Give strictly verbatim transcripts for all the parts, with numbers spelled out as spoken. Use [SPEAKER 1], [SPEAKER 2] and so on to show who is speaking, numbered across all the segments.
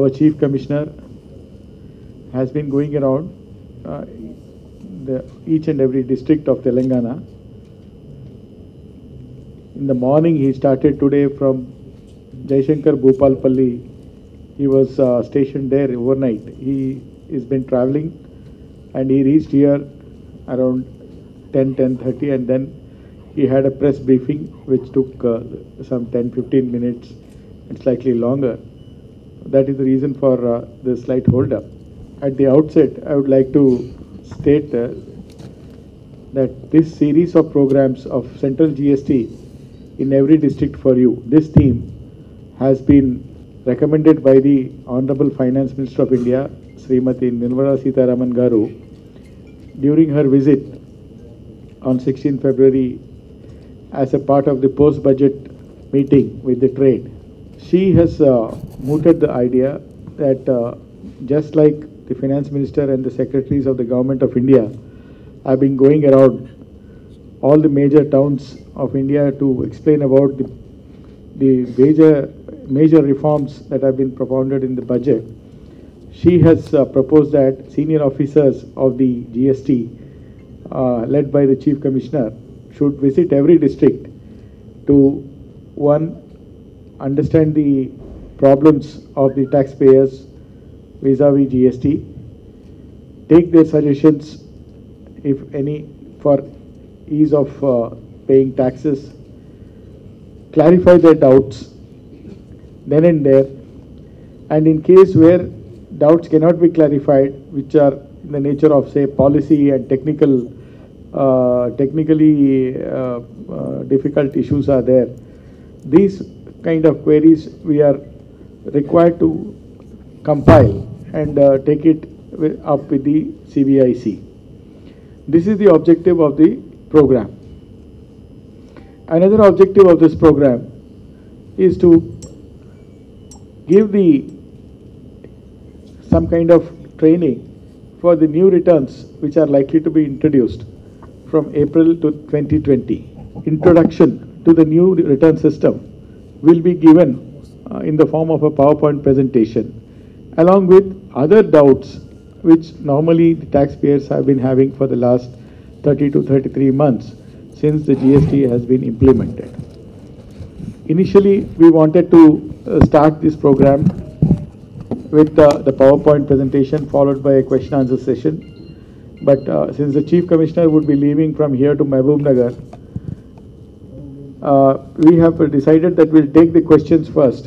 [SPEAKER 1] our Chief Commissioner has been going around uh, the, each and every district of Telangana. In the morning, he started today from Jaishankar Bhopalpalli. He was uh, stationed there overnight. He has been traveling and he reached here around ten, ten thirty, and then he had a press briefing which took uh, some ten, fifteen minutes and slightly longer. That is the reason for uh, the slight hold-up. At the outset, I would like to state uh, that this series of programs of Central G S T in every district for you, this theme has been recommended by the Honorable Finance Minister of India, Srimati Nirmala Sitharaman Garu, during her visit on sixteenth February as a part of the post-budget meeting with the trade. She has uh, mooted the idea that uh, just like the Finance Minister and the Secretaries of the Government of India have been going around all the major towns of India to explain about the, the major, major reforms that have been propounded in the budget, she has uh, proposed that senior officers of the G S T, uh, led by the Chief Commissioner, should visit every district to, one, understand the problems of the taxpayers vis-a-vis G S T, take their suggestions, if any, for ease of uh, paying taxes, clarify their doubts then and there, and in case where doubts cannot be clarified, which are in the nature of, say, policy and technical, uh, technically uh, uh, difficult issues are there, these kind of queries we are required to compile and uh, take it up with the C B I C. This is the objective of the program. Another objective of this program is to give the some kind of training for the new returns which are likely to be introduced from April to twenty twenty. Introduction to the new return system will be given uh, in the form of a PowerPoint presentation, along with other doubts which normally the taxpayers have been having for the last thirty to thirty-three months since the G S T has been implemented. Initially, we wanted to uh, start this program with uh, the PowerPoint presentation followed by a question answer session. But uh, since the Chief Commissioner would be leaving from here to Mehboob Nagar, uh, we have decided that we'll take the questions first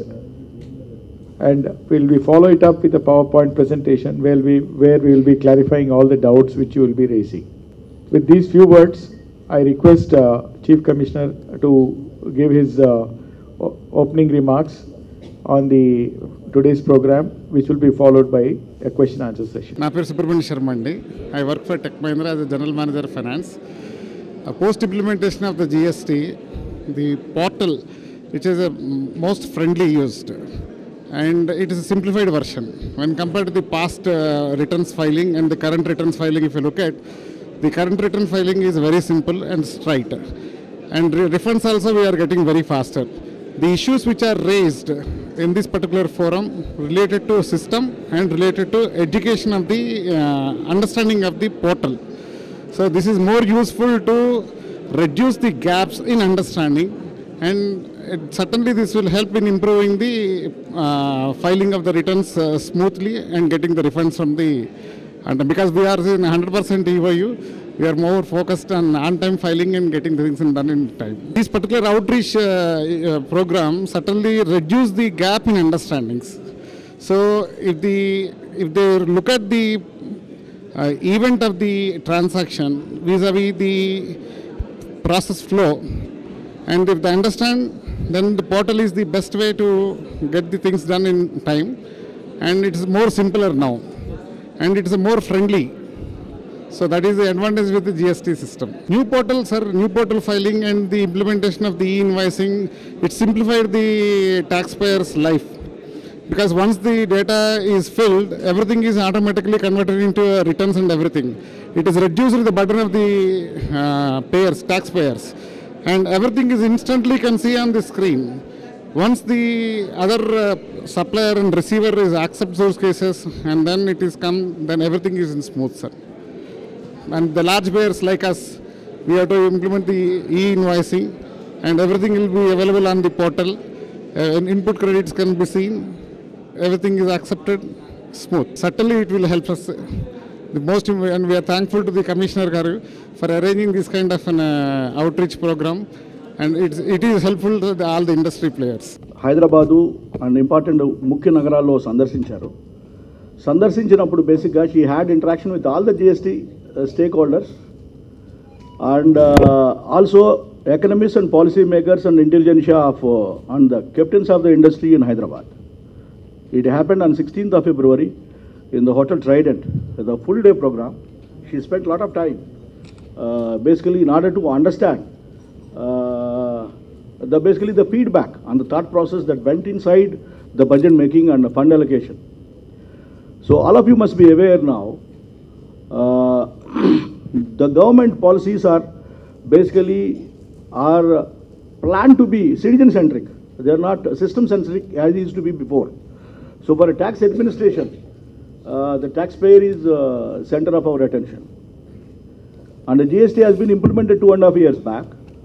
[SPEAKER 1] and we'll be follow it up with a PowerPoint presentation where we, where we will be clarifying all the doubts which you will be raising. With these few words, I request uh, Chief Commissioner to give his uh, opening remarks on the today's program, which will be followed by a question answer session.
[SPEAKER 2] My name is Subramanian Sharma. I work for Tech Mahindra as a General Manager of Finance. Uh, Post implementation of the G S T, the portal, which is a most friendly used, and it is a simplified version when compared to the past uh, returns filing and the current returns filing. If you look at the current return filing is very simple and straight, and refunds also we are getting very faster. The issues which are raised in this particular forum related to system and related to education of the uh, understanding of the portal. So this is more useful to reduce the gaps in understanding, and it, certainly this will help in improving the uh, filing of the returns uh, smoothly and getting the refunds from the, and because we are in one hundred percent E Y U, we are more focused on on-time filing and getting the things done in time. This particular outreach uh, uh, program certainly reduce the gap in understandings. So if the if they look at the uh, event of the transaction vis-a-vis the process flow, and if they understand, then the portal is the best way to get the things done in time, and it is more simpler now, and it is more friendly. So that is the advantage with the G S T system. New portal, sir, new portal filing and the implementation of the e-invoicing, it simplified the taxpayer's life. Because once the data is filled, everything is automatically converted into returns and everything. It has reduced the burden of the uh, payers, taxpayers. And everything is instantly can see on the screen. Once the other uh, supplier and receiver is accepts those cases, and then it is come, then everything is in smooth, sir. And the large players like us, we have to implement the e-invoicing, and everything will be available on the portal. Uh, and input credits can be seen. Everything is accepted, smooth. Certainly, it will help us. The most, and we are thankful to the Commissioner Garu for arranging this kind of an uh, outreach program, and it's, it is helpful to the, all the industry players.
[SPEAKER 3] Hyderabad and important ముఖ్య నగరాల్లో సందర్శించారు. సందర్శించినప్పుడు బేసిక్గా she had interaction with all the GST stakeholders and also economist and policy makers and intelligentsia of and the captains of the industry in Hyderabad. It happened on sixteenth of February in the Hotel Trident, the full day program. She spent a lot of time uh, basically in order to understand uh, the basically the feedback and the thought process that went inside the budget making and the fund allocation. So all of you must be aware now, uh, the government policies are basically are planned to be citizen centric. They are not system centric as it used to be before. So for a tax administration, Uh, the taxpayer is uh, center of our attention, and the G S T has been implemented two and a half years back,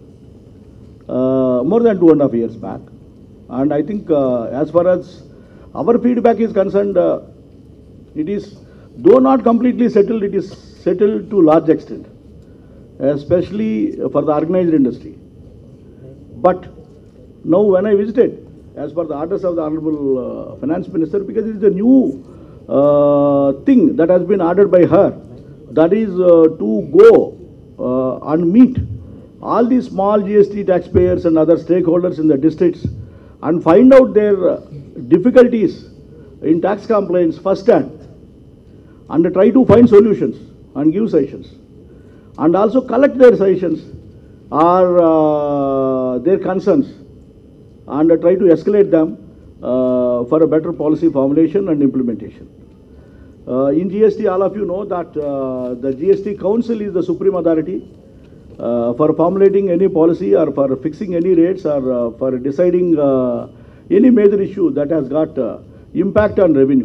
[SPEAKER 3] uh, more than two and a half years back, and I think uh, as far as our feedback is concerned, uh, it is though not completely settled, it is settled to large extent, especially for the organized industry. But now when I visited, as per the orders of the Honorable uh, Finance Minister, because it is a new Uh, thing that has been ordered by her, that is uh, to go uh, and meet all these small G S T taxpayers and other stakeholders in the districts and find out their uh, difficulties in tax compliance firsthand and try to find solutions and give suggestions and also collect their suggestions or uh, their concerns and try to escalate them Uh, for a better policy formulation and implementation. Uh, in G S T, all of you know that uh, the G S T Council is the supreme authority uh, for formulating any policy or for fixing any rates or uh, for deciding uh, any major issue that has got uh, impact on revenue.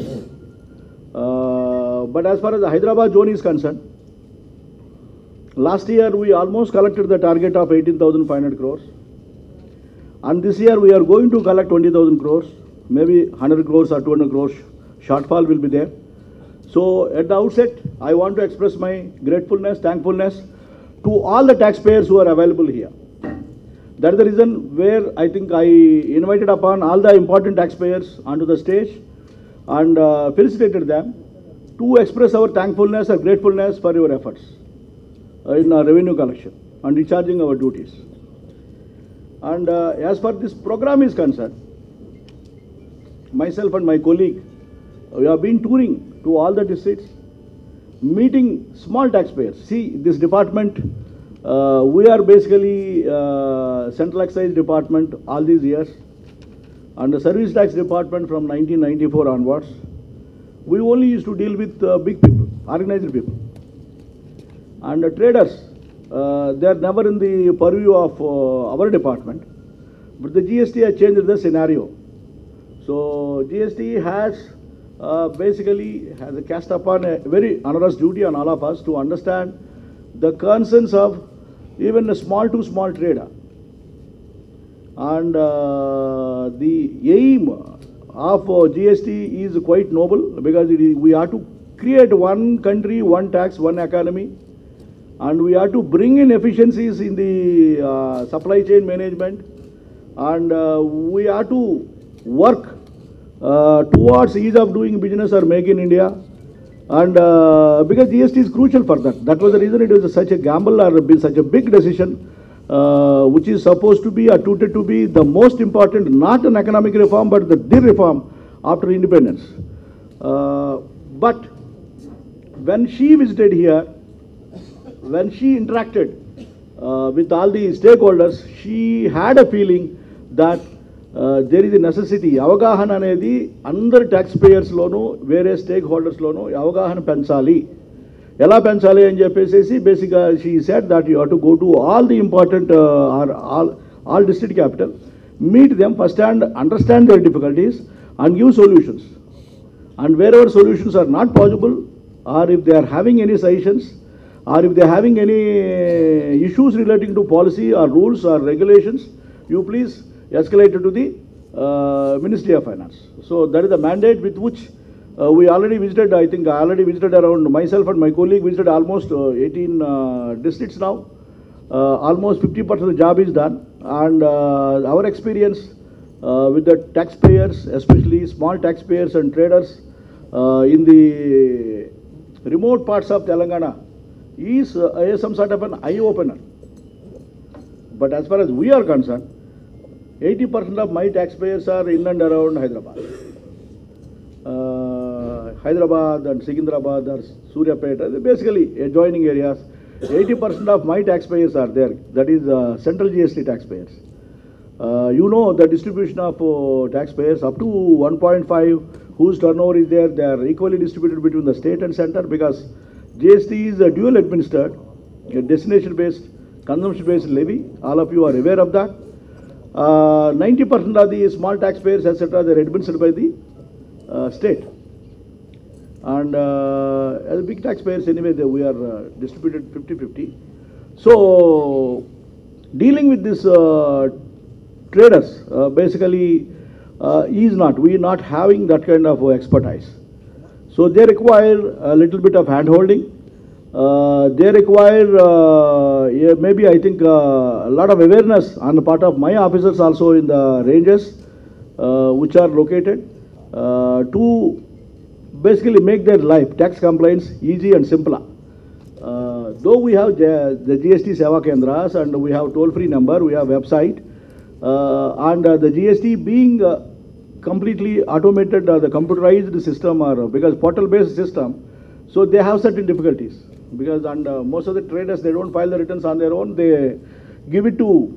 [SPEAKER 3] Uh, but as far as the Hyderabad zone is concerned, last year we almost collected the target of eighteen thousand five hundred crores. And this year we are going to collect twenty thousand crores, maybe one hundred crores or two hundred crores shortfall will be there. So at the outset, I want to express my gratefulness, thankfulness to all the taxpayers who are available here. That is the reason where I think I invited upon all the important taxpayers onto the stage and uh, felicitated them to express our thankfulness or gratefulness for your efforts in our revenue collection and discharging our duties. And uh, as far as this program is concerned, myself and my colleague, we have been touring to all the districts, meeting small taxpayers. See, this department, uh, we are basically uh, central excise department all these years, and the service tax department from nineteen ninety-four onwards. We only used to deal with uh, big people, organized people, and uh, traders. Uh, they are never in the purview of uh, our department, but the G S T has changed the scenario. So G S T has uh, basically has cast upon a very onerous duty on all of us to understand the concerns of even a small to small trader, and uh, the aim of uh, G S T is quite noble because it is, we have to create one country, one tax, one economy. And we have to bring in efficiencies in the uh, supply chain management, and uh, we have to work uh, towards ease of doing business or make in India, and uh, because G S T is crucial for that. That was the reason it was such a gamble or such a big decision, uh, which is supposed to be attested to be the most important, not an economic reform, but the D reform after independence. Uh, but when she visited here, when she interacted uh, with all the stakeholders, she had a feeling that uh, there is a necessity. Avagahana anedi under taxpayers lono, various stakeholders lono, avagahana penchali. Ela penchali అని చెప్పేసి basically she said that you have to go to all the important uh, or all all district capital meet them firsthand, understand their difficulties, and give solutions. And wherever solutions are not possible, or if they are having any suggestions, or if they are having any issues relating to policy or rules or regulations, you please escalate it to the uh, Ministry of Finance. So that is the mandate with which uh, we already visited. I think I already visited around, myself and my colleague visited almost uh, eighteen uh, districts now. Uh, almost fifty percent of the job is done, and uh, our experience uh, with the taxpayers, especially small taxpayers and traders uh, in the remote parts of Telangana, is uh, some sort of an eye-opener. But as far as we are concerned, eighty percent of my taxpayers are in and around Hyderabad. Uh, Hyderabad and Secunderabad or Suryapet, basically adjoining areas. eighty percent of my taxpayers are there, that is uh, central G S T taxpayers. Uh, you know the distribution of uh, taxpayers up to one point five, whose turnover is there, they are equally distributed between the state and center, because G S T is a dual administered, a destination based, consumption based levy. All of you are aware of that. Uh, ninety percent of the small taxpayers, et cetera, they are administered by the uh, state. And uh, as big taxpayers, anyway, they, we are uh, distributed fifty fifty. So, dealing with this uh, traders, uh, basically, uh, is not, we are not having that kind of uh, expertise. So, they require a little bit of hand-holding. Uh, they require, uh, yeah, maybe I think, uh, a lot of awareness on the part of my officers also in the ranges, uh, which are located, uh, to basically make their life, tax compliance, easy and simpler. Uh, though we have the G S T Seva Kendras and we have toll-free number, we have website, uh, and uh, the G S T being uh, completely automated, uh, the computerized system, or because portal-based system, so they have certain difficulties. Because and uh, most of the traders, they don't file the returns on their own, they give it to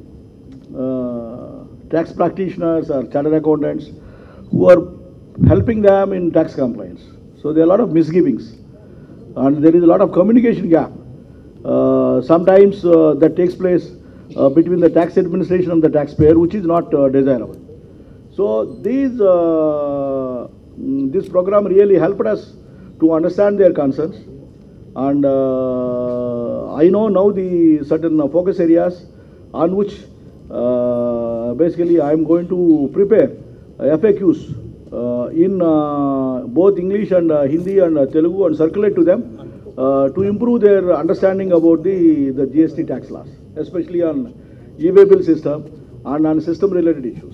[SPEAKER 3] uh, tax practitioners or chartered accountants who are helping them in tax compliance. So there are a lot of misgivings, and there is a lot of communication gap. Uh, sometimes uh, that takes place uh, between the tax administration and the taxpayer, which is not uh, desirable. So these, uh, this program really helped us to understand their concerns, and uh, I know now the certain uh, focus areas on which uh, basically I am going to prepare uh, F A Qs Uh, in uh, both English and uh, Hindi and uh, Telugu, and circulate to them uh, to improve their understanding about the, the G S T tax laws, especially on e-way bill system and on system related issues.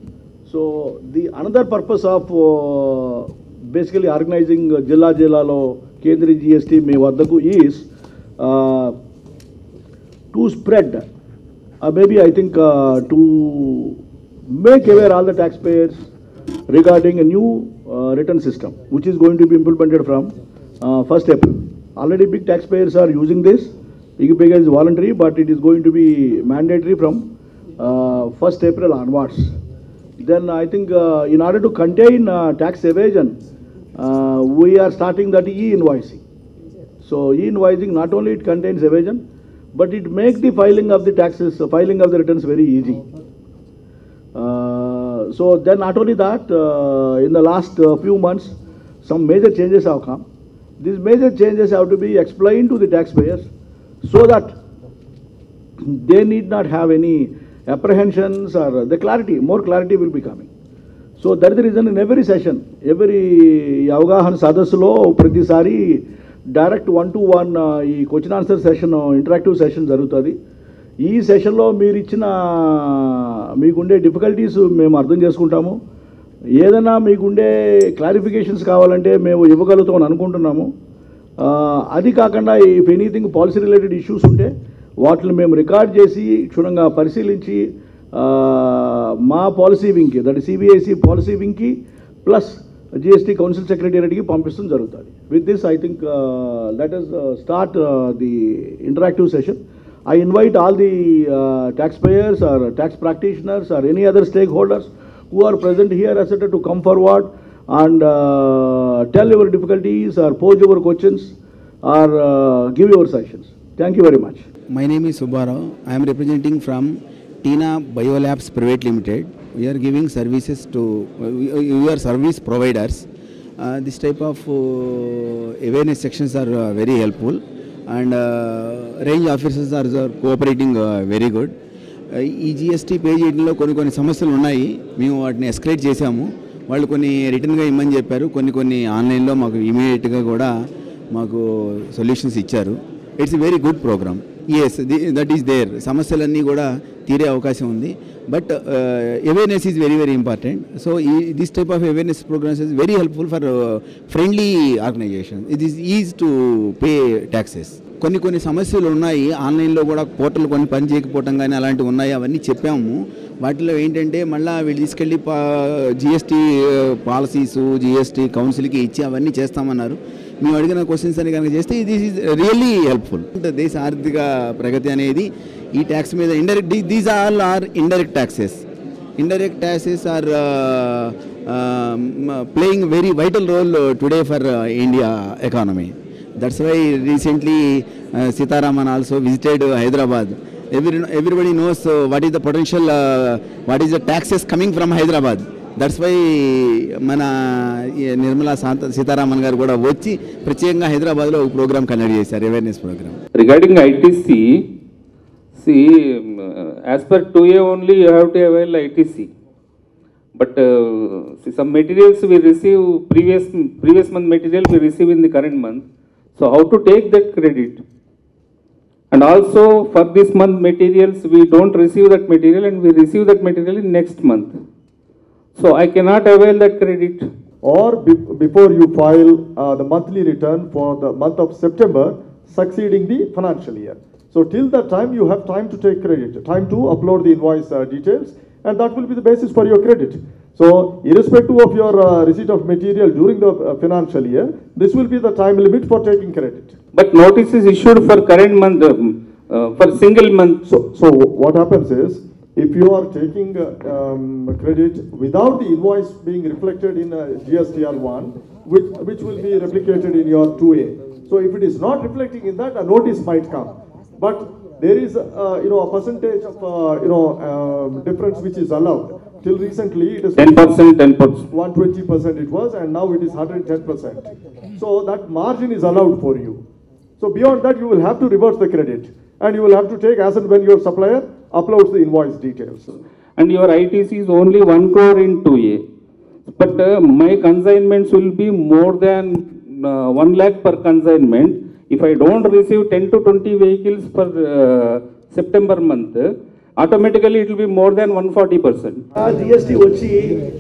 [SPEAKER 3] So the another purpose of uh, basically organizing uh, Jilla Jillalo Kendri G S T Me Vaddaku is uh, to spread, uh, maybe I think uh, to make aware all the taxpayers regarding a new uh, return system, which is going to be implemented from uh, first April. Already big taxpayers are using this. Big is voluntary, but it is going to be mandatory from uh, first April onwards. Then I think uh, in order to contain uh, tax evasion, uh, we are starting that e-invoicing. So e-invoicing, not only it contains evasion, but it makes the filing of the taxes, uh, filing of the returns very easy. Uh, so then not only that, uh, in the last uh, few months, some major changes have come. These major changes have to be explained to the taxpayers so that they need not have any apprehensions, or the clarity, more clarity will be coming. So that is the reason in every session, every Avgahan Sadasulo, Pratisari, direct one-to-one uh, question answer session, uh, interactive session zarutadi. ఈ సెషన్లో మీరు ఇచ్చిన మీకుండే difficulties మేము అర్థం చేసుకుంటాము. ఏదైనా మీకుండే క్లారిఫికేషన్స్ కావాలంటే మేము ఇవ్వగలుగుతామని అనుకుంటున్నాము. అది కాకుండా if anything policy related issues ఉంటే వాటిని మేము రికార్డ్ చేసి క్షుణ్ణంగా పరిశీలించి మా పాలసీ వింగ్కి, దట్ సిబిఐసి పాలసీ వింగ్కి ప్లస్ జిఎస్టీ కౌన్సిల్ సెక్రటేరియట్కి పంపిస్తుంది జరుగుతుంది. With this I think let us start the interactive session. I invite all the uh, taxpayers or tax practitioners or any other stakeholders who are present here, et cetera, to come forward and uh, tell your difficulties or pose your questions or uh, give your suggestions. Thank you very much.
[SPEAKER 4] My name is Subbarao. I am representing from T Tina Biolabs Private Limited. We are giving services to, we are service providers. Uh, this type of uh, awareness sections are uh, very helpful, and uh, range officers are, are cooperating uh, very good. ఈ GST pay చేయడంలో కొన్ని కొన్ని సమస్యలు ఉన్నాయి. మేము వాటిని escalate చేసాము. వాళ్ళు కొన్ని రిటర్న్గా ఇమ్మని చెప్పారు. కొన్ని కొన్ని ఆన్లైన్లో మాకు ఇమీడియట్గా కూడా మాకు సొల్యూషన్స్ ఇచ్చారు. It's a very good programme. Yes, that is there. సమస్యలన్నీ కూడా తీరే అవకాశం ఉంది. But awareness is very very important. So ఈ this type of awareness programmes is very helpful for friendly organisation. It is is to pay taxes. కొన్ని కొన్ని సమస్యలు ఉన్నాయి. ఆన్లైన్లో కూడా పోర్టల్ కొన్ని పని చేయకపోవటం కానీ అలాంటివి ఉన్నాయి. అవన్నీ చెప్పాము. వాటిలో ఏంటంటే మళ్ళీ వీళ్ళు తీసుకెళ్ళి పా జిఎస్టీ పాలసీసు జిఎస్టీ కౌన్సిల్కి ఇచ్చి అవన్నీ చేస్తామన్నారు. మేము అడిగిన క్వశ్చన్స్ అని కనుక చేస్తే ఇది ఈజ్ రియల్లీ హెల్ప్ఫుల్. దేశ ఆర్థిక ప్రగతి అనేది ఈ ట్యాక్స్ మీద indirect, these all are indirect taxes. Indirect taxes are playing very vital role today for India economy. That's why recently uh, Sitaraman also visited uh, Hyderabad. Every, everybody knows uh, what is the potential, uh, what is the taxes coming from Hyderabad. That's why మన నిర్మలా సీతారామన్ గారు కూడా వచ్చి ప్రత్యేకంగా హైదరాబాద్లో ఒక programme conduct చేశారు, awareness programme.
[SPEAKER 5] Regarding ITC, see, uh, as per two A only you have to avail I T C. But uh, see, some materials we receive previous previous month material we receive in the current month. So how to take that credit? And also for this month materials we don't receive that material and we receive that material in next month. So I cannot avail that credit.
[SPEAKER 6] Or be before you file uh, the monthly return for the month of September succeeding the financial year. So till that time you have time to take credit, time to upload the invoice uh, details, and that will be the basis for your credit. So irrespective of your uh, receipt of material during the uh, financial year, this will be the time limit for taking credit.
[SPEAKER 5] But notice is issued for current month, um, uh, for single month.
[SPEAKER 6] So, so what happens is, if you are taking uh, um, credit without the invoice being reflected in uh, G S T R one, which, which will be replicated in your two A. So if it is not reflecting in that, a notice might come. But there is, uh, you know, a percentage of, uh, you know, uh, difference which is allowed. Till recently, it is
[SPEAKER 5] ten percent, ten percent.
[SPEAKER 6] one hundred twenty percent it was, and now it is one hundred ten percent. So that margin is allowed for you. So beyond that, you will have to reverse the credit, and you will have to take as and when your supplier uploads the invoice details.
[SPEAKER 5] And your I T C is only one crore in two A. But uh, my consignments will be more than uh, one lakh per consignment. If I don't receive ten to twenty vehicles per uh, September month, automatically it will be more than one hundred forty percent.
[SPEAKER 3] GST వచ్చి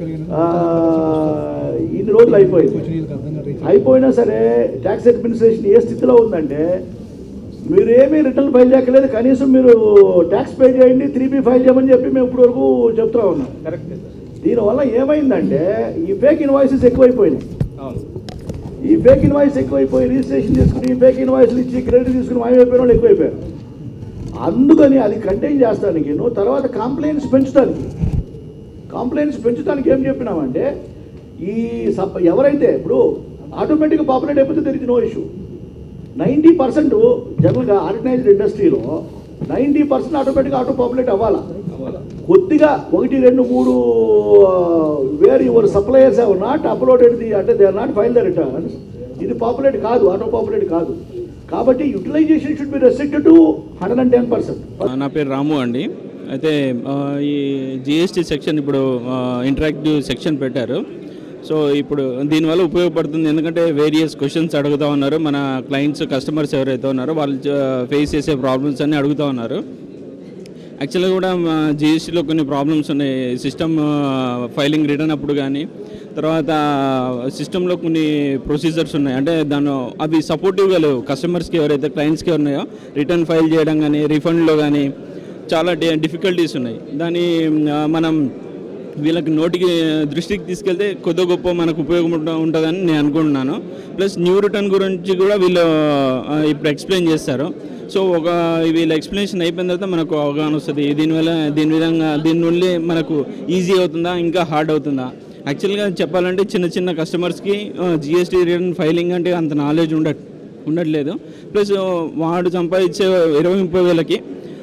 [SPEAKER 3] ఇన్ని రోజులు అయిపోయింది. అయిపోయినా సరే tax administration ఏ స్థితిలో ఉందంటే, మీరు ఏమీ రిటర్న్ ఫైల్ చేయలేదు, కనీసం మీరు ట్యాక్స్ పే చేయండి, త్రీ బి ఫైల్ చేయమని చెప్పి మేము ఇప్పటి వరకు చెప్తూ ఉన్నాం. కరెక్ట్. దీనివల్ల ఏమైందంటే ఈ ఫేక్ ఇన్వాయిసెస్ ఎక్కువైపోయినాయి. ఈ ఫేక్ ఇన్వాయిస్ ఎక్కువైపోయి రిజిస్ట్రేషన్ చేసుకుని ఫేక్ ఇన్వాయిస్లు ఇచ్చి క్రెడిట్ తీసుకుని మాయమైపోయిన వాళ్ళు ఎక్కువైపోయారు. అందుకని అది కంటైన్ చేస్తానికి నువ్వు తర్వాత కంప్లైంట్స్ పెంచడానికి కంప్లైంట్స్ పెంచడానికి ఏం చెప్పినామంటే, ఈ సబ్ ఎవరైతే ఇప్పుడు ఆటోమేటిక్గా పాపులేట్ అయిపోతే there is no issue. Ninety percent జనరల్గా ఆర్గనైజ్డ్ ఇండస్ట్రీలో నైంటీ పర్సెంట్ ఆటోమేటిక్గా ఆటో పాపులేట్ అవ్వాలా. కొద్దిగా ఒకటి రెండు మూడు where your suppliers have not uploaded the, అంటే they are not file the returns, ఇది పాపులేట్ కాదు, ఆటో పాపులేట్ కాదు. కాబట్టి utilisation should be restricted to hundred and ten percent.
[SPEAKER 7] నా పేరు రాము అండి. అయితే ఈ జిఎస్టీ సెక్షన్ ఇప్పుడు ఇంటరాక్టివ్ సెక్షన్ పెట్టారు. సో ఇప్పుడు దీనివల్ల ఉపయోగపడుతుంది, ఎందుకంటే వేరియస్ క్వశ్చన్స్ అడుగుతూ ఉన్నారు. మన క్లయింట్స్ కస్టమర్స్ ఎవరైతే ఉన్నారో వాళ్ళు ఫేస్ చేసే ప్రాబ్లమ్స్ అన్నీ అడుగుతూ ఉన్నారు. యాక్చువల్గా కూడా జిఎస్టీలో కొన్ని ప్రాబ్లమ్స్ ఉన్నాయి. సిస్టమ్ ఫైలింగ్ రిటర్న్ అప్పుడు కానీ, తర్వాత సిస్టంలో కొన్ని ప్రొసీజర్స్ ఉన్నాయి, అంటే దాని అవి సపోర్టివ్గా లేవు కస్టమర్స్కి, ఎవరైతే క్లయింట్స్కి ఉన్నాయో రిటర్న్ ఫైల్ చేయడం కానీ, రీఫండ్లో కానీ చాలా డిఫికల్టీస్ ఉన్నాయి. దాన్ని మనం వీళ్ళకి నోటికి దృష్టికి తీసుకెళ్తే కొద్ది గొప్ప మనకు ఉపయోగం ఉంటుందని నేను అనుకుంటున్నాను. ప్లస్ న్యూ రిటర్న్ గురించి కూడా వీళ్ళు ఇప్పుడు ఎక్స్ప్లెయిన్ చేస్తారు. సో ఒక వీళ్ళ ఎక్స్ప్లెనేషన్ అయిపోయిన తర్వాత మనకు అవగాహన వస్తుంది, దీనివల్ల దీని విధంగా దీని నుండి మనకు ఈజీ అవుతుందా ఇంకా హార్డ్ అవుతుందా. యాక్చువల్గా చెప్పాలంటే చిన్న చిన్న కస్టమర్స్కి జిఎస్టీ రిటర్న్ ఫైలింగ్ అంటే అంత నాలెడ్జ్ ఉండ ఉండట్లేదు. ప్లస్ వాడు సంపాదించే ఇరవై ముప్పై వేలకి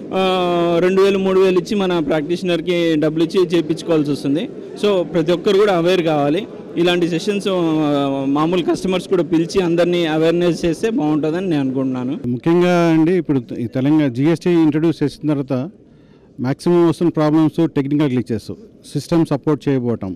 [SPEAKER 7] రెండు వేలు మూడు వేలు ఇచ్చి మన ప్రాక్టీషనర్కి డబ్బులు ఇచ్చి చేయించుకోవాల్సి వస్తుంది. సో ప్రతి ఒక్కరు కూడా అవేర్ కావాలి. ఇలాంటి సెషన్స్ మామూలు కస్టమర్స్ కూడా పిలిచి అందరినీ అవేర్నెస్ చేస్తే బాగుంటుందని నేను అనుకుంటున్నాను.
[SPEAKER 2] ముఖ్యంగా అండి ఇప్పుడు ఈ తెలంగాణ జిఎస్టీ ఇంట్రడ్యూస్ చేసిన తర్వాత మ్యాక్సిమం వస్తున్న problems technical glitches, system support చేయబోవటం,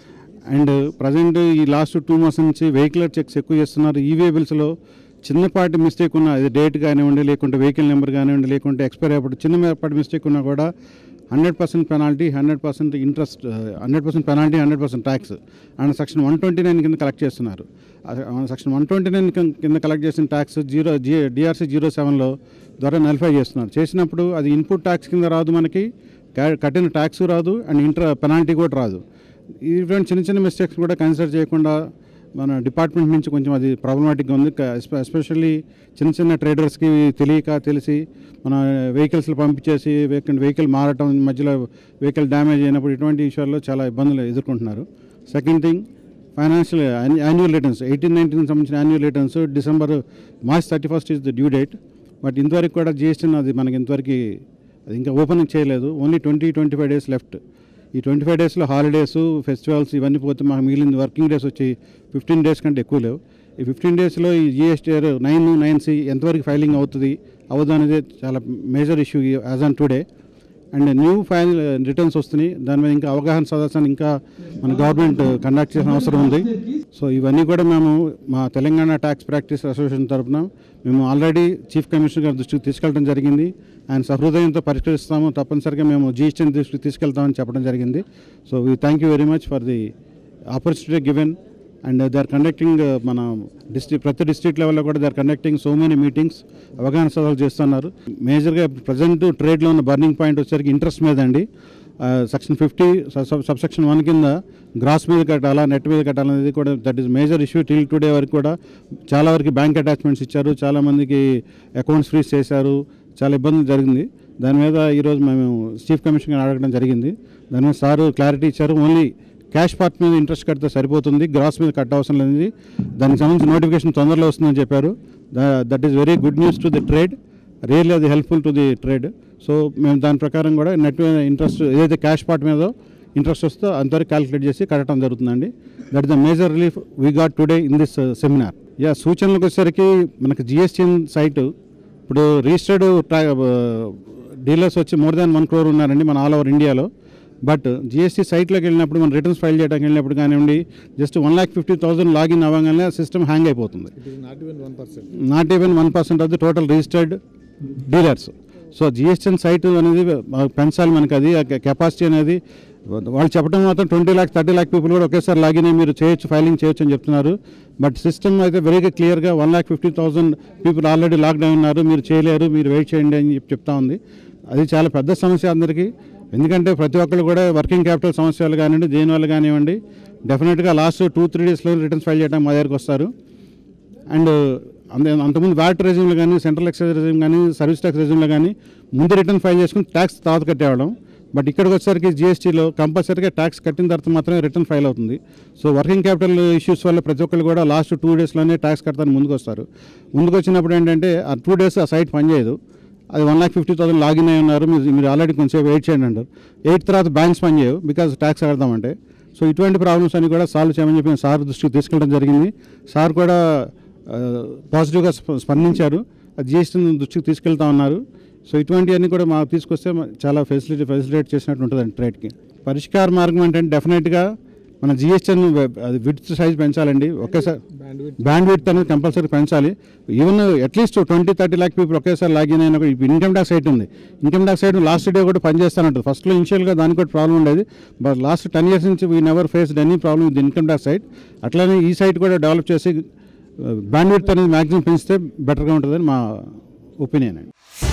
[SPEAKER 2] అండ్ ప్రజెంట్ ఈ లాస్ట్ టూ మంత్స్ నుంచి వెహికలర్ చెక్స్ ఎక్కువ చేస్తున్నారు. ఈవేబుల్స్లో చిన్నపాటి మిస్టేక్ ఉన్న అది డేట్ కానివ్వండి, లేకుంటే వెహికల్ నెంబర్ కానివ్వండి, లేకుంటే ఎక్స్పైర్ అయిపోతే చిన్నపాటి మిస్టేక్ ఉన్నా కూడా hundred percent penalty, hundred percent interest, hundred percent penalty, hundred percent tax and section one twenty nine కింద కలెక్ట్ చేస్తున్నారు. సెక్షన్ వన్ ట్వంటీ నైన్ కింద కలెక్ట్ చేసిన tax zero G DRC zero సెవెన్లో ద్వారా నలిఫై చేస్తున్నారు. చేసినప్పుడు అది ఇన్పుట్ ట్యాక్స్ కింద రాదు, మనకి కట్టిన ట్యాక్స్ రాదు, అండ్ ఇంటర్ పెనాల్టీ కూడా రాదు. ఇటువంటి చిన్న చిన్న మిస్టేక్స్ కూడా కన్సిడర్ చేయకుండా మన డిపార్ట్మెంట్ నుంచి కొంచెం అది ప్రాబ్లమాటిక్గా ఉంది. ఎస్పెషల్లీ చిన్న చిన్న ట్రేడర్స్కి తెలియక తెలిసి మన వెహికల్స్లో పంపించేసి వెహికల్ వెహికల్ మారటం, మధ్యలో వెహికల్ డ్యామేజ్ అయినప్పుడు ఇటువంటి విషయాల్లో చాలా ఇబ్బందులు ఎదుర్కొంటున్నారు. Second thing, financial annual returns eighteen nineteen సంబంధించిన annual returns December March thirty first is the due date. But ఇంతవరకు కూడా జిఎస్టీ అది మనకి ఇంతవరకు అది ఇంకా ఓపెన్ చేయలేదు. Only twenty twenty five days left. ఈ ట్వంటీ ఫైవ్ డేస్లో హాలిడేస్, ఫెస్టివల్స్ ఇవన్నీ పోతే మాకు మిగిలింది వర్కింగ్ డేస్ వచ్చి ఫిఫ్టీన్ డేస్ కంటే ఎక్కువ లేవు. ఈ ఫిఫ్టీన్ డేస్లో ఈ జిఎస్టీఆర్ నైన్ నైన్ సి ఎంతవరకు ఫైలింగ్ అవుతుంది అవ్వదు అనేది చాలా major issue as on today. And new file returns వస్తున్నాయి, దాని మీద ఇంకా అవగాహన సదస్సును ఇంకా మన గవర్నమెంట్ కండక్ట్ చేసిన అవసరం ఉంది. సో ఇవన్నీ కూడా మేము మా తెలంగాణ ట్యాక్స్ ప్రాక్టీస్ అసోసియేషన్ తరఫున మేము ఆల్రెడీ చీఫ్ కమిషనర్ గారి దృష్టికి తీసుకెళ్ళడం జరిగింది. ఆయన సహృదయంతో పరిష్కరిస్తాము, తప్పనిసరిగా మేము జిఎస్టీని దృష్టికి తీసుకెళ్తామని చెప్పడం జరిగింది. So we thank you very much for the opportunity given. And they are conducting మన డిస్ట్రిక్ట్ ప్రతి డిస్ట్రిక్ట్ లెవెల్లో కూడా they are conducting so many meetings, అవగాహన సభలు చేస్తున్నారు. మేజర్గా ప్రజెంట్ ట్రేడ్లో ఉన్న బర్నింగ్ పాయింట్ వచ్చేసరికి ఇంట్రెస్ట్ మీద అండి. Section fifty sub section one కింద గ్రాస్ మీద కట్టాలా, నెట్ మీద కట్టాలనేది కూడా that is major issue. Till today వరకు కూడా చాలా వరకు బ్యాంక్ అటాచ్మెంట్స్ ఇచ్చారు, చాలామందికి అకౌంట్స్ ఫ్రీజ్ చేశారు, చాలా ఇబ్బంది జరిగింది. దాని మీద ఈరోజు మేము చీఫ్ కమిషనర్ అడగడం జరిగింది. దాని మీద సారు క్లారిటీ ఇచ్చారు. ఓన్లీ క్యాష్ పార్ట్ మీద ఇంట్రెస్ట్ కడితే సరిపోతుంది, గ్రాస్ మీద కట్ట అవసరం లేదు. దానికి సంబంధించి నోటిఫికేషన్ తొందరలో వస్తుందని చెప్పారు. That is very good news to the trade, really అది helpful to the trade. So మేము దాని ప్రకారం కూడా నెట్ ఇంట్రెస్ట్ ఏదైతే క్యాష్ పార్ట్ మీద ఇంట్రెస్ట్ వస్తుందో అంతవరకు క్యాలిక్యులేట్ చేసి కట్టడం జరుగుతుందండి. That is the major relief we got today in this seminar. Yeah సూచనలకు వచ్చేసరికి మనకి జిఎస్టీ సైట్ ఇప్పుడు రిజిస్టర్డ్ డీలర్స్ వచ్చి మోర్ దాన్ వన్ క్రోర్ ఉన్నారండి మన ఆల్ ఓవర్ ఇండియాలో. బట్ జిఎస్టీ సైట్లోకి వెళ్ళినప్పుడు మనం రిటర్న్స్ ఫైల్ చేయడానికి వెళ్ళినప్పుడు కానివ్వండి, just one lakh fifty thousand login అవ్వగానే సిస్టమ్ హ్యాంగ్ అయిపోతుంది. Not even one percent of the total registered dealers. So GST site అనేది పెంచాలి మనకి, అది కెపాసిటీ అనేది. వాళ్ళు చెప్పడం మాత్రం twenty lakh thirty lakh people కూడా ఒకేసారి లాగిన్ అయ్యి మీరు చేయొచ్చు, ఫైలింగ్ చేయొచ్చు అని చెప్తున్నారు. బట్ సిస్టమ్ అయితే వెరీగా క్లియర్గా one lakh fifty thousand people already lockdown ఉన్నారు, మీరు చేయలేరు, మీరు వెయిట్ చేయండి అని చెప్పి చెప్తా ఉంది. అది చాలా పెద్ద సమస్య అందరికీ. ఎందుకంటే ప్రతి ఒక్కరు కూడా వర్కింగ్ క్యాపిటల్ సమస్యలు కానివ్వండి, దేనివల్ల కానివ్వండి, డెఫినెట్గా లాస్ట్ టూ త్రీ డేస్లో రిటర్న్స్ ఫైల్ చేయడానికి మా దగ్గరికి వస్తారు. అండ్ అంత అంతకుముందు వ్యాట్ రెజ్యూమ్లో కానీ, సెంట్రల్ ఎక్సైజ్ రెజ్యూమ్ కానీ, సర్వీస్ ట్యాక్స్ రెజ్యూమ్లో కానీ ముందు రిటర్న్ ఫైల్ చేసుకుని ట్యాక్స్ తర్వాత కట్టేవాళ్ళం. బట్ ఇక్కడికి వచ్చేసరికి జిఎస్టీలో కంపల్సరీగా ట్యాక్స్ కట్టిన తర్వాత మాత్రమే రిటర్న్ ఫైల్ అవుతుంది. సో వర్కింగ్ క్యాపిటల్ ఇష్యూస్ వల్ల ప్రతి ఒక్కరు కూడా లాస్ట్ టూ డేస్లోనే ట్యాక్స్ కడతానికి ముందుకు వస్తారు. ముందుకు వచ్చినప్పుడు ఏంటంటే ఆ టూ డేస్ ఆ సైట్ పనిచేయదు, అది one lakh fifty thousand login అయి ఉన్నారు, మీరు మీరు ఆల్రెడీ కొంచెం వెయిట్ చేయండి అంటారు. ఎయిట్ తర్వాత బ్యాంక్స్ పనిచేయవు బికాజ్ ట్యాక్స్ కడదామంటే. సో ఇటువంటి ప్రాబ్లమ్స్ అన్ని కూడా సాల్వ్ చేయమని చెప్పి సార్ దృష్టికి తీసుకెళ్ళడం జరిగింది. సార్ కూడా పాజిటివ్గా స్పందించారు, అది జిఎస్టీ దృష్టికి తీసుకెళ్తా ఉన్నారు. సో ఇటువంటివన్నీ కూడా మాకు తీసుకొస్తే చాలా ఫెసిలిటీ ఫెసిలిటేట్ చేసినట్టు ఉంటుందండి ట్రేడ్కి. పరిష్కార మార్గం ఏంటంటే డెఫినెట్గా మన జిఎస్టీని అది విడ్త్ సైజ్ పెంచాలండి. ఒకేసారి బ్యాండ్ విడ్త్ అనేది కంపల్సరీ పెంచాలి. Even at least twenty thirty lakh people ఒకేసారి లాగిన్ అయినా కూడా ఇన్కమ్ ట్యాక్స్ సైట్ ఉంది. Income tax site last day కూడా పనిచేస్తానంటుంది. ఫస్ట్లో ఇనిషియల్గా దానికి కూడా ప్రాబ్లం ఉండేది, బట్ లాస్ట్ టెన్ ఇయర్స్ నుంచి we never faced any problem with income tax site. అట్లానే ఈ సైట్ కూడా డెవలప్ చేసి బ్యాండ్ విడ్త్ అనేది మ్యాక్సిమం పెంచితే బెటర్గా ఉంటుందని మా ఒపీనియన్ అండి.